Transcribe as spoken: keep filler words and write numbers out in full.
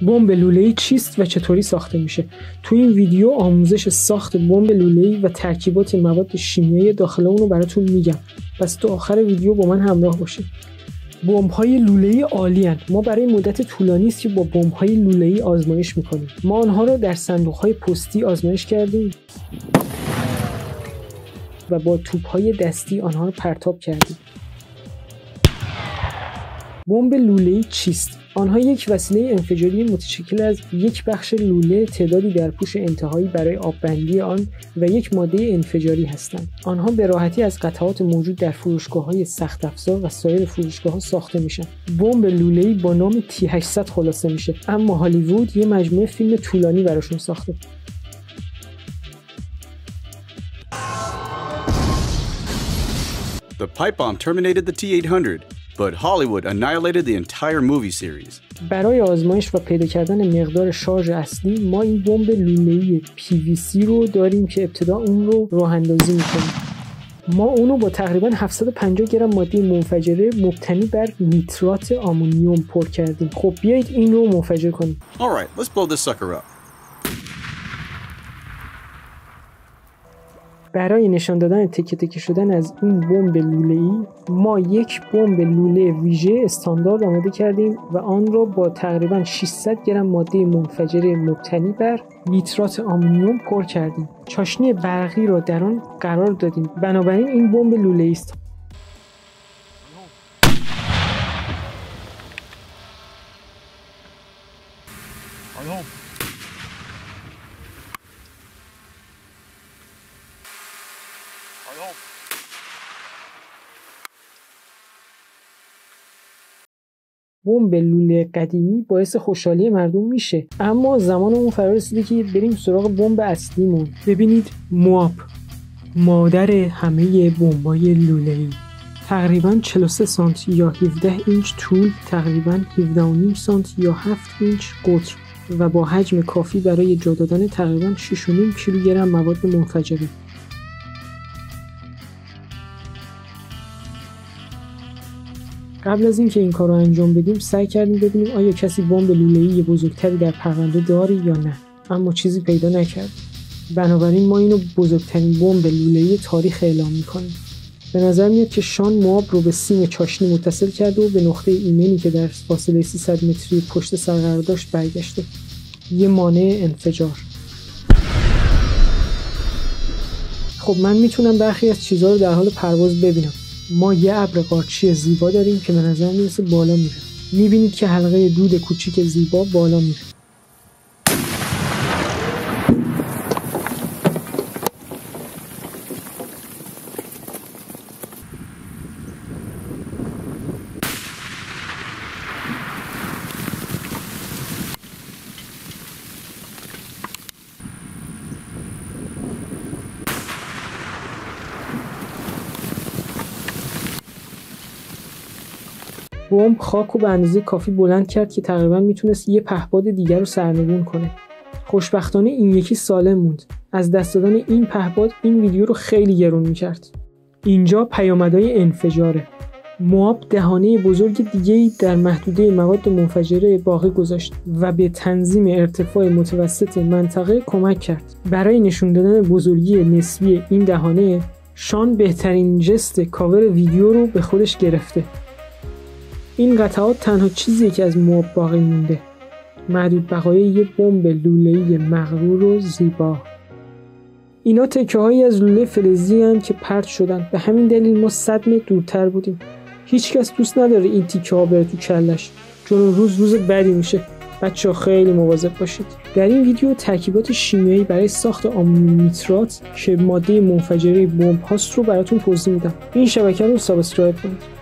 بمب لوله‌ای چیست و چطوری ساخته میشه؟ تو این ویدیو آموزش ساخت بمب لوله‌ای و ترکیبات مواد شیمیایی داخل اون رو براتون میگم. پس تا آخر ویدیو با من همراه باشید. بمب‌های لوله‌ای عالی‌اند. ما برای مدت طولانی است که با بمب‌های لوله‌ای آزمایش می‌کنیم. ما آنها رو در صندوق‌های پستی آزمایش کردیم و با توپ‌های دستی آنها رو پرتاب کردیم. بمب لوله‌ای چیست؟ آنها یک وسیله انفجاری متشکل از یک بخش لوله، تعدادی درپوش انتهایی برای آببندی آن و یک ماده انفجاری هستند. آنها به راحتی از قطعات موجود در فروشگاه‌های سخت افزار و سایر فروشگاه‌ها ساخته میشن. بمب لوله‌ای با نام تی هشتصد خلاصه میشه، اما هالیوود یه مجموعه فیلم طولانی براشون ساخته. The pipe bomb terminated the T eight hundred. But Hollywood annihilated the entire movie series. برای آزمایش و پیدا کردن مقدار شارژ اصلی ما این بمب لوله‌ای پی وی سی رو داریم که ابتدا اون رو راه اندازی می‌کنیم. ما اون رو با تقریباً هفتصد و پنجاه گرم ماده منفجره مبتنی بر نیترات آمونیوم پر کردیم. خب بیایید این رو منفجر کنیم. All right, let's blow this sucker up. برای نشان دادن تکه تکه شدن از این بمب لوله‌ای ما یک بمب لوله ویژه استاندارد آماده کردیم و آن را با تقریباً ششصد گرم ماده منفجره مبتنی بر نیترات آمونیوم پر کردیم. چاشنی برقی را در آن قرار دادیم. بنابراین این بمب لوله‌ای است. بمب لوله قدیمی باعث خوشحالی مردم میشه، اما زمان اون فرا رسیده که بریم سراغ بمب اصلیمون. ببینید موآب، مادر همه بمبای لوله‌ای، تقریباً چهل و سه سانتی یا هفده اینچ طول، تقریباً هفده و نیم سانتی یا هفت اینچ قطر و با حجم کافی برای جا دادن تقریباً شش و نیم کیلوگرم مواد منفجره. قبل از اینکه این کار رو انجام بدیم سعی کردیم ببینیم آیا کسی بمب لوله‌ای بزرگتری در پرونده داره یا نه، اما چیزی پیدا نکردیم. بنابراین ما اینو بزرگترین بمب لوله‌ای تاریخ اعلام می‌کنیم. به نظر میاد که شان موآب رو به سیم چاشنی متصل کرده و به نقطه ایمنی که در فاصله سیصد متری پشت سر قرار داشت برگشته. یه مانع انفجار. خب من میتونم برخی از چیزها رو در حال پرواز ببینم. ما یه ابر قارچی زیبا داریم که به نظر میرسه بالا میره. میبینید که حلقه دود کوچیک زیبا بالا میره. بمب خاک رو به اندازه کافی بلند کرد که تقریبا میتونست یه پهپاد دیگر رو سرنگون کنه. خوشبختانه این یکی سالم موند. از دست دادن این پهپاد این ویدیو رو خیلی گرون میکرد. اینجا پیامدهای انفجاره. موآب دهانه بزرگ دیگه‌ای در محدوده مواد منفجره باقی گذاشت و به تنظیم ارتفاع متوسط منطقه کمک کرد. برای نشون دادن بزرگی نسبی این دهانه، شان بهترین جست کاور ویدیو رو به خودش گرفته. این قطعات تنها چیزیه که از موآب باقی مونده. محدود بقای یه بمب لوله‌ای مغرور و زیبا. اینا تکه‌هایی از لوله فلزی هستند که پرت شدن. به همین دلیل ما صد متر دورتر بودیم. هیچ کس دوست نداره این تیکه‌ها بره تو کلش، چون روز روز بدی میشه. بچه‌ها خیلی مواظب باشید. در این ویدیو ترکیبات شیمیایی برای ساخت آمونیوم نیترات که ماده منفجره بمب هاست رو براتون توضیح میدم. این شبکه رو سابسکرایب کنید.